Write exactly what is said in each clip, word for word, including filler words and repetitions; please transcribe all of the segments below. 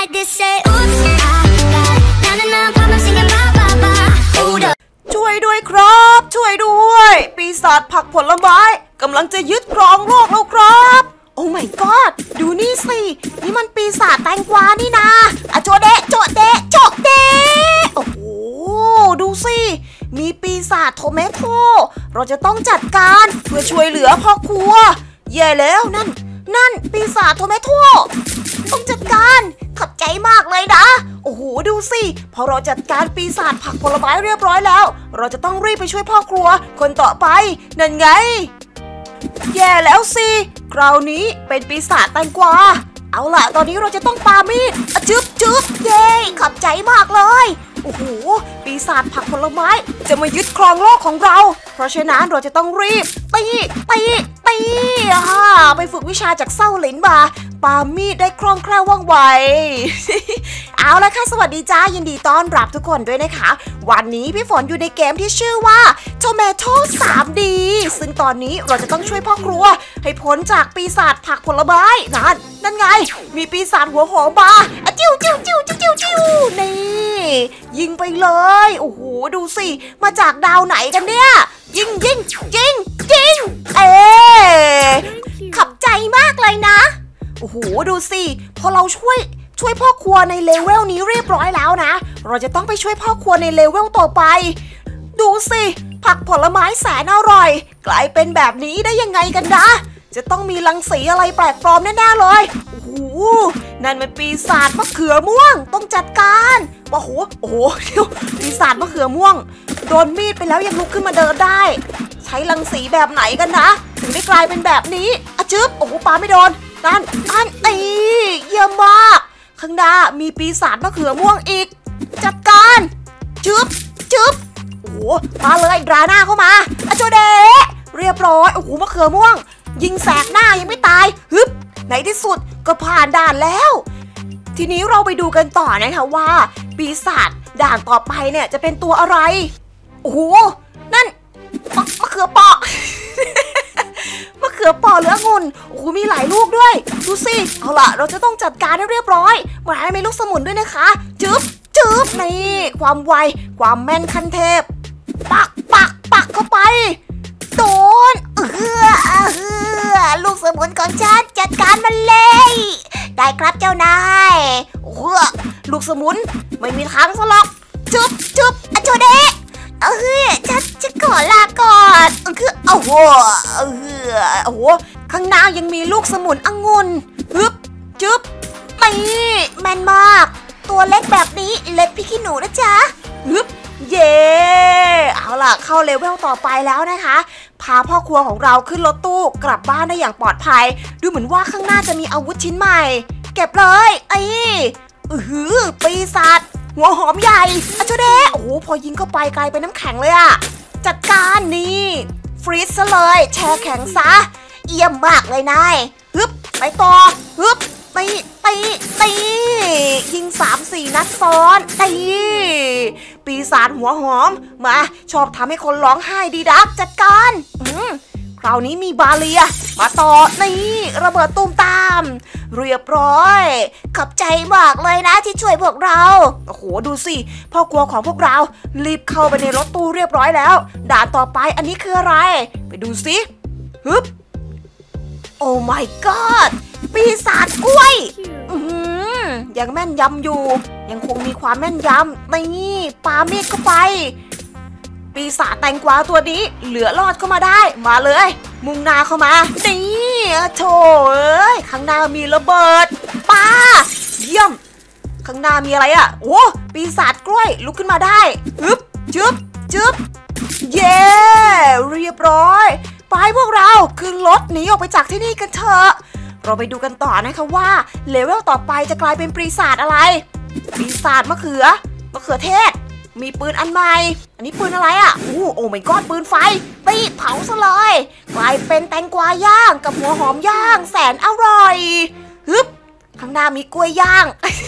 like this, say oops, I got na na na problem singing ba ba ba. Hold up. ช่วยด้วยครับช่วยด้วยปีศาจผักผลไม้กำลังจะยึดครองโลกแล้วครับโอ้ my god ดูนี่สินี่มันปีศาจแตงกวานี่นะอะโจเดะโจเดะโจเดะโอ้โหดูสิมีปีศาจโทเมโตเราจะต้องจัดการเพื่อช่วยเหลือพ่อครัวแย่แล้วนั่นนั่นปีศาจโทเมโตต้องจัดการขอบใจมากเลยนะโอ้โหดูสิพอเราจัดการปีศาจผักผลไม้เรียบร้อยแล้วเราจะต้องรีบไปช่วยพ่อครัวคนต่อไปนั่นไงแย่แล้วสิคราวนี้เป็นปีศาจแตงกวาเอาล่ะตอนนี้เราจะต้องปามีดจึ๊บจึ๊บเย้ขอบใจมากเลยโอ้โหปีศาจผักผลไม้จะมายึดครองโลกของเราเพราะฉะนั้นเราจะต้องรีบตีตีตีอ่าไปฝึกวิชาจากเส้าหลินมาปามีดได้คล่องแคล่วว่องไว เอาละค่ะสวัสดีจ้ายินดีต้อนรับทุกคนด้วยนะคะวันนี้พี่ฝนอยู่ในเกมที่ชื่อว่า Tomato ทรี ดี ซึ่งตอนนี้เราจะต้องช่วยพ่อครัวให้พ้นจากปีศาจผักผลไม้นั่นนั่นไงมีปีศาจหัวหอมมาอะจิ้วจิ้วจิ้วจิ้วจิ้วจิ้วนี่ยิงไปเลยโอ้โหดูสิมาจากดาวไหนกันเนี่ยยิงยิงยิงยิงเอ๊ขอบใจมากเลยนะโอ้โหดูสิพอเราช่วยช่วยพ่อครัวในเลเวลนี้เรียบร้อยแล้วนะเราจะต้องไปช่วยพ่อครัวในเลเวลต่อไปดูสิผักผลไม้แสนอร่อยกลายเป็นแบบนี้ได้ยังไงกันนะจะต้องมีรังสีอะไรแปลกปลอมแน่ๆเลยโอ้โหนั่นมันปีศาจมะเขือม่วงต้องจัดการโอ้โหโอ้โหเดี๋ยวปีศาจมะเขือม่วงโดนมีดไปแล้วยังลุกขึ้นมาเดินได้ใช้รังสีแบบไหนกันนะถึงได้กลายเป็นแบบนี้อะจึ๊บโอ้โหปาไม่โดนนั่นอันตีเยี่ยมมากข้างหน้ามีปีศาจมะเขือม่วงอีกจัดการจึ๊บจึ๊บโอ้โหมาเลยดราหน้าเข้ามาอะโจเดะเรียบร้อยโอ้โหมะเขือม่วงยิงแสกหน้ายังไม่ตายฮึบในที่สุดก็ผ่านด่านแล้วทีนี้เราไปดูกันต่อนะคะว่าปีศาจด่านต่อไปเนี่ยจะเป็นตัวอะไรโอ้โหนั่นมะเขือเปาะ มะเขือเปาะเหลืองุ่นโอ้โหมีหลายลูกด้วยดูสิเอาล่ะเราจะต้องจัดการให้เรียบร้อยมาให้มีลูกสมุนด้วยนะคะจึ๊บจึ๊บนี่ความไวความแม่นขั้นเทพปักปักปักเข้าไปโดนเออเออลูกสมุนของฉันจัดการมันเลยได้ครับเจ้านายโอ้ลูกสมุนไม่มีทางซะหรอกจึ๊บจึ๊บอะโจเดะเออฉันจะขอลาก่อนคือโอ้โหเออโอ้โหข้างหน้ายังมีลูกสมุนองุ่นฮึบจึ๊บตีแมนมากตัวเล็กแบบนี้เล็กพี่ขี้หนูนะจ๊ะฮึบเย่เอาล่ะเข้าเลเวลต่อไปแล้วนะคะพาพ่อครัวของเราขึ้นรถตู้กลับบ้านได้อย่างปลอดภัยดูเหมือนว่าข้างหน้าจะมีอาวุธชิ้นใหม่เก็บเลยไอ้อือหือปีศาจหัวหอมใหญ่อะโจเดะโอ้โหพอยิงเข้าไปกลายเป็นน้ำแข็งเลยอะจัดการนี่ฟรีซซะเลยแช่แข็งซะเยี่ยมมากเลยนายฮึบไปต่อฮึบตีตีตียิงสามสี่นัดซ้อนตีปีศาจหัวหอมมาชอบทำให้คนร้องไห้ดีดักจัดการอืมคราวนี้มีบาเลียมาต่อนี่ระเบิดตูมตามเรียบร้อยขอบใจมากเลยนะที่ช่วยพวกเราโอ้โหดูสิพ่อครัวของพวกเรารีบเข้าไปในรถตู้เรียบร้อยแล้วด่านต่อไปอันนี้คืออะไรไปดูสิฮึบโอ้ my god ปีศาจกล้วยอืมยังแม่นยำอยู่ยังคงมีความแม่นยำนี่ปามีดเข้าไปปีศาจแตงกวาตัวนี้เหลือรอดเข้ามาได้มาเลยมุ่งหน้าเข้ามานี่โถเอ้ยข้างหน้ามีระเบิดป้าเยี่ยมข้างหน้ามีอะไรอ่ะโอ้ปีศาจกล้วยลุกขึ้นมาได้ฮึบจึ๊บจึ๊บเย้เรียบร้อยไปพวกเราขึ้นรถหนีออกไปจากที่นี่กันเถอะเราไปดูกันต่อนะคะว่าเลเวลต่อไปจะกลายเป็นปีศาจอะไรปีศาจมะเขือมะเขือเทศมีปืนอันใหม่อันนี้ปืนอะไรอ่ะโอ้โอ้ไม่กอดปืนไฟตีเผาซะเลยกลายเป็นแตงกวาย่างกับหัวหอมย่างแสนอร่อยฮึบข้างหน้ามีกล้วยย่าง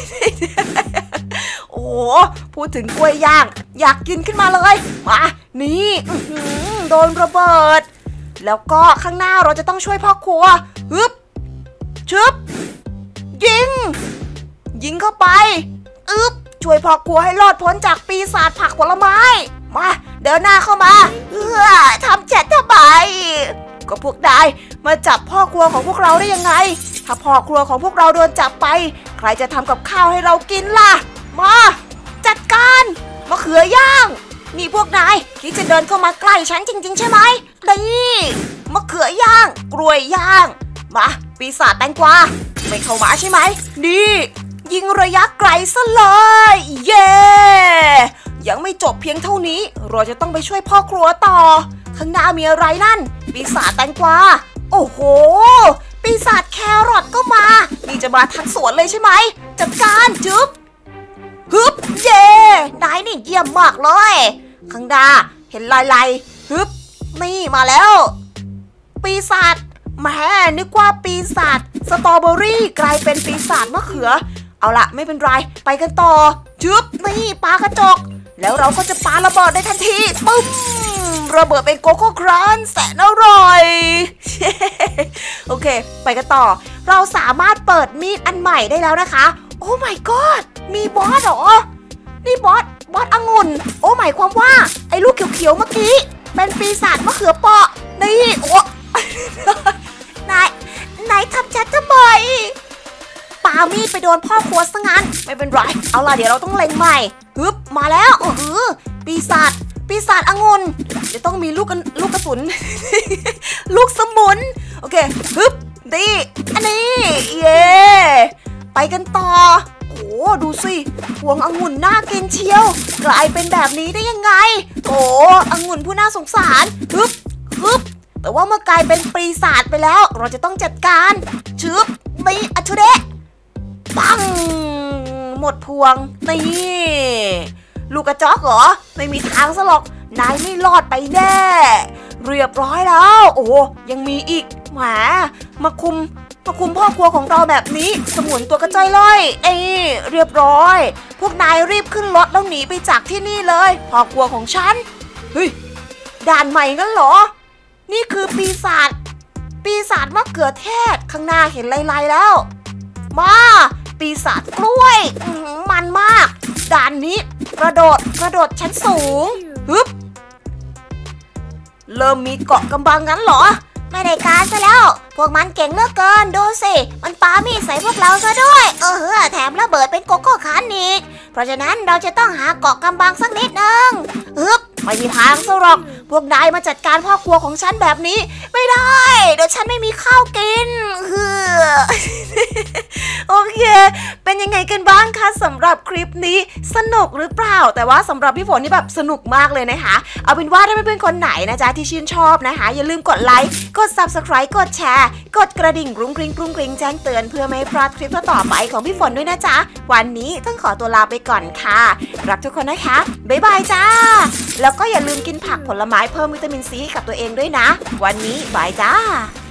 โอ้พูดถึงกล้วยย่างอยากกินขึ้นมาเลยมานี่โดนระเบิดแล้วก็ข้างหน้าเราจะต้องช่วยพ่อครัวฮึบชึบยิงยิงเข้าเข้าไปอึ๊บช่วยพ่อครัวให้รอดพ้นจากปีศาจผักผลไม้มาเดินหน้าเข้ามาเออทำเจ็ดทำไมก็พวกนายมาจับพ่อครัวของพวกเราได้ยังไงถ้าพ่อครัวของพวกเราโดนจับไปใครจะทำกับข้าวให้เรากินล่ะมาจัดการมะเขือย่างนี่พวกนายคิดจะเดินเข้ามาใกล้ฉันจริงๆใช่ไหมนี่มะเขือย่างกล้วยย่างมาปีศาจแตงกวาไม่เข้ามาใช่ไหมนี่ยิงระยะไกลซะเลยเย้ยังไม่จบเพียงเท่านี้เราจะต้องไปช่วยพ่อครัวต่อข้างหน้ามีอะไรนั่นปีศาจแตงกวาโอ้โหปีศาจแครอทก็มานี่จะมาทั้งสวนเลยใช่ไหมจัดการจึ๊บฮึบเย่นายนี่เยี่ยมมากเลยข้างหน้าเห็นลายลายฮึบนี่มาแล้วปีศาจแม่นึกว่าปีศาจสตรอเบอรี่กลายเป็นปีศาจมะเขือเอาละไม่เป็นไรไปกันต่อจึ๊บนี่ปากระจกแล้วเราก็จะปาระเบิดได้ทันทีปึ้มระเบิดเป็นโกโก้ครันช์แสนอร่อย โอเคไปกันต่อเราสามารถเปิดมีดอันใหม่ได้แล้วนะคะโอ้ my god มีบอสเหรอนี่บอสบอสองุ่นโอ้หมายความว่าไอ้ลูกเขียวๆเมื่อกี้เป็นปีศาจมะเขือเปาะนี่โอ้ นายนายทำฉันทำไมปามีดไปโดนพ่อครัวซะงั้นไม่เป็นไรเอาล่ะเดี๋ยวเราต้องเล็งใหม่ฮึบมาแล้วเออปีศาจปีศาจองุ่นจะต้องมีลูกลูกกระสุน ลูกสมุนโอเคฮึบดีอันนี้เย่ไปกันต่อโอ้ดูสิพวงองุ่นน่ากินเชียวกลายเป็นแบบนี้ได้ยังไงโอ้องุ่นผู้น่าสงสารฮึบฮึบแต่ว่าเมื่อกลายเป็นปีศาจไปแล้วเราจะต้องจัดการชึบนี่อัชเดะปังหมดพวงนี่ลูกกระจอกเหรอไม่มีทางซะหรอกนายไม่รอดไปแน่เรียบร้อยแล้วโอ้ยังมีอีกแหมมาคุมมาคุมพ่อครัวของเราแบบนี้สมุนตัวกระจ้อยล่อยเอ้เรียบร้อยพวกนายรีบขึ้นรถแล้วหนีไปจากที่นี่เลยพ่อครัวของฉันเฮ้ยด่านใหม่งั้นเหรอนี่คือปีศาจปีศาจมะเขือเทศข้างหน้าเห็นลายๆแล้วมาปีศาจกล้วยมันมากด่านนี้กระโดดกระโดดชั้นสูงฮึบเริ่มมีเกาะกำบังงั้นเหรอไม่ได้การซะแล้วพวกมันเก่งเหลือเกินดูสิมันปามีดใส่พวกเราซะด้วยเออแถมระเบิดเป็นโกโก้คันอีกเพราะฉะนั้นเราจะต้องหาเกาะกำบังสักนิดนึงฮึบไม่มีทางซะหรอกพวกนายมาจัดการพ่อครัวของฉันแบบนี้ไม่ได้เดี๋ยวฉันไม่มีข้าวกินเฮ้อ โอเคเป็นยังไงกันบ้างคะสำหรับคลิปนี้สนุกหรือเปล่าแต่ว่าสำหรับพี่ฝนนี่แบบสนุกมากเลยนะคะเอาเป็นว่าถ้าเพื่อนๆคนไหนนะจ๊ะที่ชื่นชอบนะคะอย่าลืมกดไลค์กด ซับสไครบ์ กดแชร์กดกระดิ่งกรุ้งกริ้งกรุ้งกริ้งแจ้งเตือนเพื่อไม่ให้พลาดคลิปต่อไปของพี่ฝนด้วยนะจ๊ะวันนี้ต้องขอตัวลาไปก่อนค่ะรักทุกคนนะคะบ๊ายบายจ้าแล้วก็อย่าลืมกินผักผลไม้เพิ่มวิตามินซีให้กับตัวเองด้วยนะวันนี้บายจ้า